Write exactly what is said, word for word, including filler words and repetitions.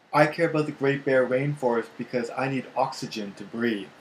I care about the Great Bear Rainforest because I need oxygen to breathe.